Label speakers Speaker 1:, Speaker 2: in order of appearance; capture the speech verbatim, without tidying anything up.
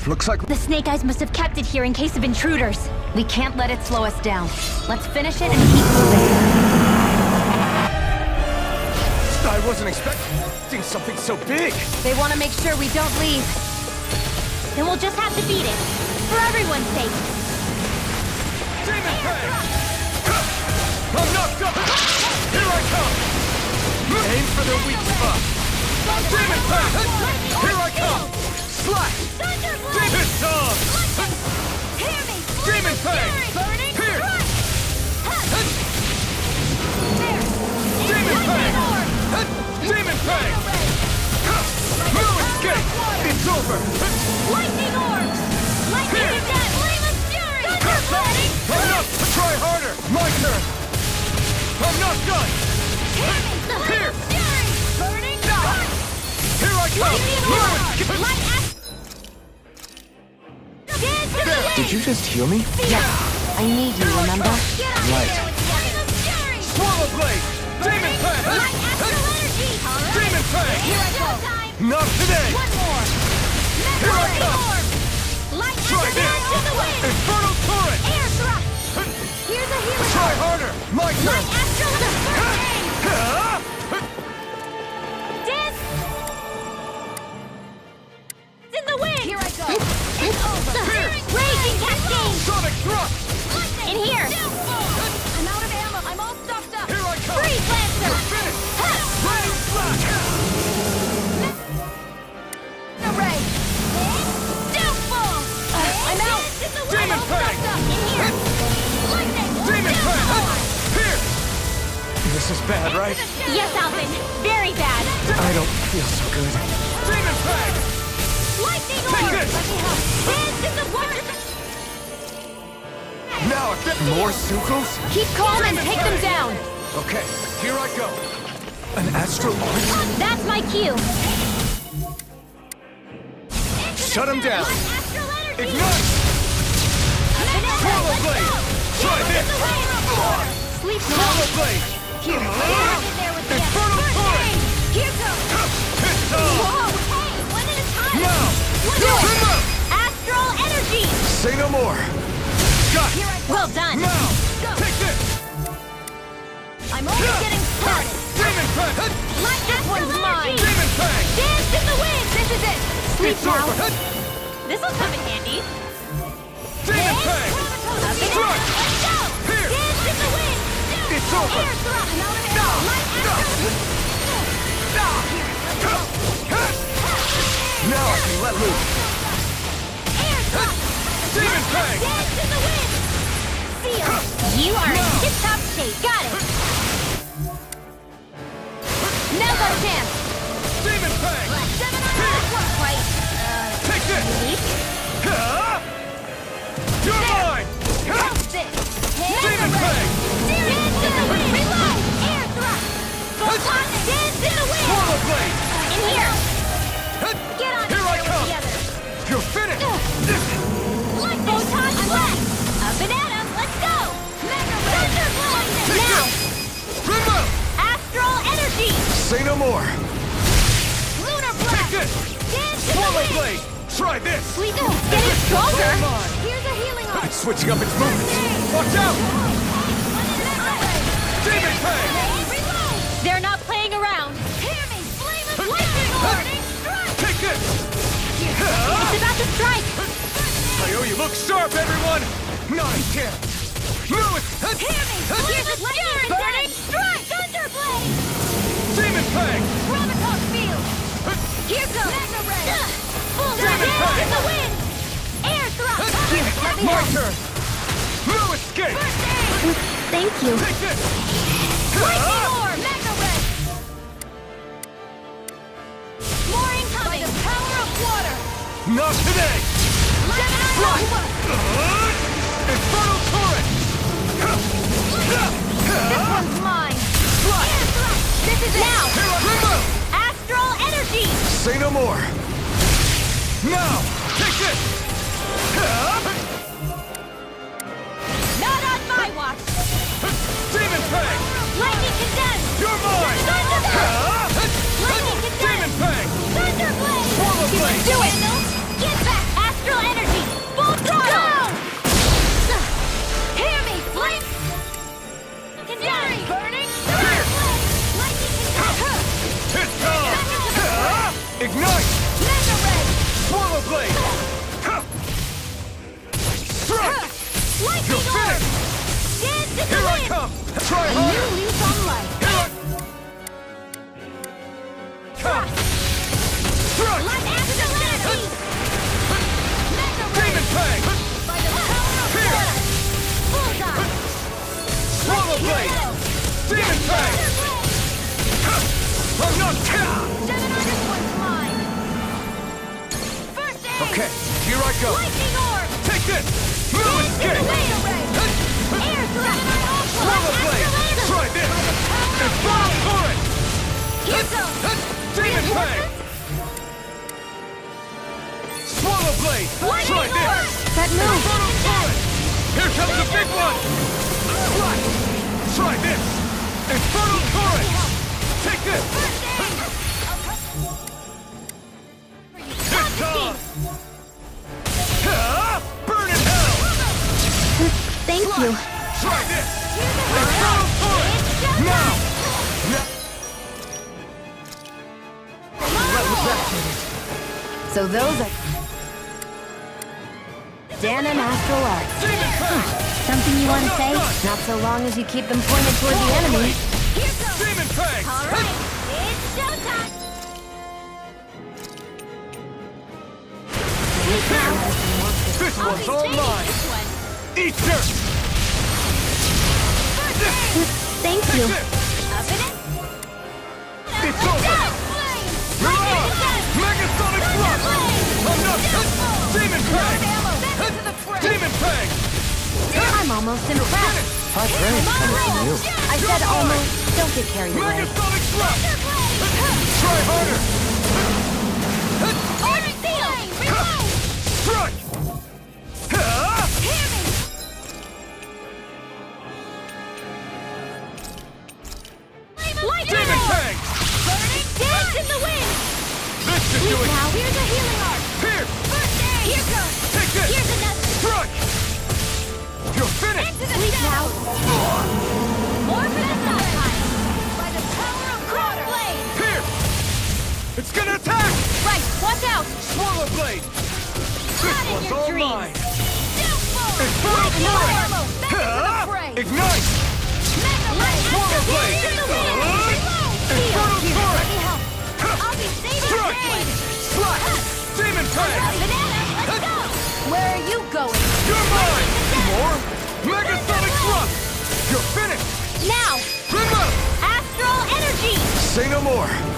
Speaker 1: Looks like
Speaker 2: The Snake Eyes must have kept it here in case of intruders. We can't let it slow us down. Let's finish it and keep moving.
Speaker 1: I wasn't expecting something so big.
Speaker 2: They want to make sure we don't leave. Then we'll just have to beat it. For everyone's sake.
Speaker 1: Demon Fang! I'm knocked up! Here I come! Aim for the weak spot! Demon Fang! Here I come! Slash! Piss off! Demon Fang! Here! Demon Fang! Demon Fang! No escape! It's over!
Speaker 2: Lightning orbs! Lightning
Speaker 1: Here.
Speaker 2: is dead! Flame of fury! Thunderblade!
Speaker 1: Enough! Try harder! My turn! I'm not done! Here!
Speaker 2: Fury! Burning dark!
Speaker 1: Here I come!
Speaker 2: Lightning
Speaker 1: No
Speaker 2: orbs!
Speaker 1: escape!
Speaker 2: Light act- Dance in the wind!
Speaker 1: Did you just heal me?
Speaker 2: Yeah! I need you, remember? Get out
Speaker 1: Right.
Speaker 2: of here with Flame of fury!
Speaker 1: Swallow Blade! Demon Fang!
Speaker 2: Light astral energy! Alright.
Speaker 1: Demon Fang!
Speaker 2: Here I go!
Speaker 1: Not today!
Speaker 2: One more!
Speaker 1: Here I
Speaker 2: Lightning
Speaker 1: come.
Speaker 2: orb! Light
Speaker 1: Try
Speaker 2: astral
Speaker 1: this!
Speaker 2: dance in the wind!
Speaker 1: Infernal Torrent!
Speaker 2: Air thrust! Here's a healing
Speaker 1: Try
Speaker 2: orb!
Speaker 1: harder! My turn!
Speaker 2: Light astral the first aid!
Speaker 1: Ah!
Speaker 2: Dance! It's in the wind! Here I go! It's over! Raging cascade!
Speaker 1: Sonic Thrust!
Speaker 2: In here! I'm out of ammo! I'm all stuffed up!
Speaker 1: Here I come!
Speaker 2: Freeze Lancer!
Speaker 1: Finish!
Speaker 2: Ha!
Speaker 1: Lightning Slash!
Speaker 2: Array! Downfall! I'm out!
Speaker 1: Demon
Speaker 2: I'm all
Speaker 1: Fang!
Speaker 2: stuffed up! In here! Lightning!
Speaker 1: Demon Fang!
Speaker 2: Downfall!
Speaker 1: Here! This is bad, right?
Speaker 2: Yes, Alvin! Very bad!
Speaker 1: I don't feel so good. Demon Fang!
Speaker 2: Lightning
Speaker 1: Take
Speaker 2: orb!
Speaker 1: this!
Speaker 2: Let me help! Dance in the wind!
Speaker 1: Now a bit more Sucrose?
Speaker 2: Keep calm and take them down!
Speaker 1: Okay, here I go. An astral origin?
Speaker 2: That's my cue!
Speaker 1: Shut him down!
Speaker 2: Astral energy!
Speaker 1: Ignite! Swallow Blade! Try this!
Speaker 2: Sleep
Speaker 1: Swallow Blade!
Speaker 2: Here, there with the
Speaker 1: Infernal Torrent!
Speaker 2: Here goes!
Speaker 1: Piss off!
Speaker 2: Whoa! Hey, one at a time!
Speaker 1: Now!
Speaker 2: Let's
Speaker 1: Do
Speaker 2: do
Speaker 1: it!
Speaker 2: it! Astral energy!
Speaker 1: Say no more! Got it!
Speaker 2: Well done!
Speaker 1: Now!
Speaker 2: Go.
Speaker 1: Take this!
Speaker 2: I'm only getting started!
Speaker 1: Demon Fang!
Speaker 2: Light this one's mine!
Speaker 1: Demon Fang!
Speaker 2: Dance in the wind! This is it! Sleep
Speaker 1: It's
Speaker 2: now!
Speaker 1: over!
Speaker 2: This'll come in handy!
Speaker 1: Demon Fang!
Speaker 2: Up and
Speaker 1: Strike!
Speaker 2: out! Let's go!
Speaker 1: Here!
Speaker 2: Dance in the wind!
Speaker 1: It's over!
Speaker 2: Air thrust! I'm out of
Speaker 1: No!
Speaker 2: ammo! Light
Speaker 1: No!
Speaker 2: astral!
Speaker 1: Now I can let loose!
Speaker 2: Air thrust!
Speaker 1: Demon Fang!
Speaker 2: Dance in the wind! Seal! You are in
Speaker 1: No!
Speaker 2: tip-top shape! Got it! Now's our chance!
Speaker 1: Demon Fang!
Speaker 2: Seven on that one! Quite, uh,
Speaker 1: Take this!
Speaker 2: unique.
Speaker 1: Huh? You're mine!
Speaker 2: That's it!
Speaker 1: Demon Fang!
Speaker 2: Dance in the wind! Reload! Air thrust! Photon dance in the wind!
Speaker 1: Swallow Blade!
Speaker 2: In here! Get on
Speaker 1: Here I
Speaker 2: here
Speaker 1: come!
Speaker 2: with the others!
Speaker 1: You're finished!
Speaker 2: Like Photon blast! Up and at 'em! Let's go! Mega Thunder Blast!
Speaker 1: Take
Speaker 2: Now!
Speaker 1: this! Remove!
Speaker 2: Astral energy!
Speaker 1: Say no more!
Speaker 2: Lunar
Speaker 1: Take
Speaker 2: blast!
Speaker 1: this!
Speaker 2: Dance in the
Speaker 1: Swallow
Speaker 2: wind!
Speaker 1: Blade! Try this!
Speaker 2: Sleep getting stronger!
Speaker 1: All mine.
Speaker 2: Here's a healing arm!
Speaker 1: It's switching up its movements! Watch out! Demon Fang!
Speaker 2: Reload! They're not playing around! Hear me! Flame of lightning orb!
Speaker 1: Take this!
Speaker 2: It's about to strike!
Speaker 1: I owe you look sharp, everyone! Not a chance! No, it's...
Speaker 2: Hear me! Here's a lightning burning strike! Thunderblade!
Speaker 1: Demon Fang!
Speaker 2: Graviton field! Here goes! Mega ray! Full
Speaker 1: Demon
Speaker 2: dance
Speaker 1: Fang!
Speaker 2: in the wind! Air thrust! Here, let me
Speaker 1: My
Speaker 2: help!
Speaker 1: turn! No escape!
Speaker 2: First aid! Thank you!
Speaker 1: Take this!
Speaker 2: Lightning orb! Mega ray! More incoming! By the power of water!
Speaker 1: Not today!
Speaker 2: Seven on
Speaker 1: Right.
Speaker 2: one!
Speaker 1: Infernal Torrent!
Speaker 2: This one's mine! Air thrust! This is it! Now!
Speaker 1: Remove!
Speaker 2: Astral energy!
Speaker 1: Say no more! Now! Take this!
Speaker 2: Not on my watch!
Speaker 1: Demon Fang!
Speaker 2: Lightning condensed!
Speaker 1: You're mine!
Speaker 2: Thunderblade! Lightning condensed!
Speaker 1: Demon Fang!
Speaker 2: Thunderblade!
Speaker 1: Swallow Blade!
Speaker 2: Do it! Get back! Astral
Speaker 1: Okay, here I go.
Speaker 2: Lightning orb!
Speaker 1: Take this! Move escape!
Speaker 2: Air thrust!
Speaker 1: Swallow blade! Try this! Infernal torrent!
Speaker 2: Here goes!
Speaker 1: Demon fang! Swallow blade! Try this!
Speaker 2: That move!
Speaker 1: Infernal torrent! Here comes the big one! Slash! Try this! Infernal torrent! Take this! This time! Ah, burn in hell!
Speaker 2: Thank you.
Speaker 1: Try this! Infernal torrent! Now! Now!
Speaker 2: So those are Dan and Astral Arts.
Speaker 1: Demon fang!
Speaker 2: Something you want to say? Not so long as you keep them pointed toward the enemy.
Speaker 1: Demon fang!
Speaker 2: All right, it's showtime.
Speaker 1: This one's all mine! Eat dirt!
Speaker 2: Thank you.
Speaker 1: It's over! You're on! Megasonic thrust! I'm not... Demon fang! Demon fang!
Speaker 2: I'm almost impressed.
Speaker 3: Hot drink coming from you.
Speaker 2: I said almost. Don't get carried away.
Speaker 1: Megasonic thrust! Try harder! Strike! Ah! Demon fang!
Speaker 2: Dance in the wind!
Speaker 1: This should do it!
Speaker 2: Now, here's a healing art.
Speaker 1: Here!
Speaker 2: First aid! Here goes!
Speaker 1: Take this!
Speaker 2: Here's another!
Speaker 1: Strike! You're finished!
Speaker 2: Into the now! More for the time! By the power of Cross Blade!
Speaker 1: Here! It's gonna attack!
Speaker 2: Right, watch out!
Speaker 1: Swallow blade! This
Speaker 2: Not in
Speaker 1: one's
Speaker 2: your
Speaker 1: all
Speaker 2: dreams.
Speaker 1: mine!
Speaker 2: Infernal
Speaker 1: Infernal torrent!
Speaker 2: ammo! Back into the
Speaker 1: Ah!
Speaker 2: fray!
Speaker 1: Ignite! Swallow blade! Infernal torrent!
Speaker 2: I'll be saving
Speaker 1: Strike!
Speaker 2: Jade!
Speaker 1: Slash! Demon fang!
Speaker 2: Banana, let's go! Where are you going?
Speaker 1: You're mine! More! Megasonic thrust! You're finished!
Speaker 2: Now!
Speaker 1: Remove!
Speaker 2: Astral energy!
Speaker 1: Say no more!